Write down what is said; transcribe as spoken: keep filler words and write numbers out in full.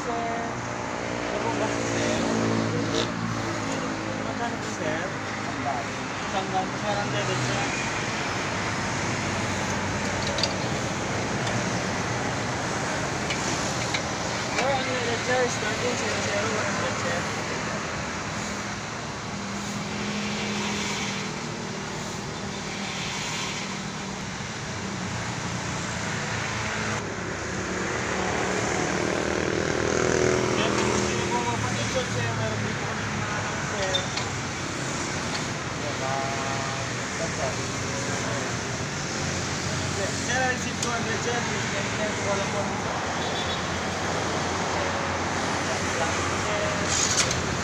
sir. Ano po ba, sir? Magkano po, sir? Isang daan po, sir. Ang debit, sir. Sir, ang debit, sir. Starting zero zero one hundred, sir. Sir, I received two hundred, sir. Please, can you po walang po. Sir.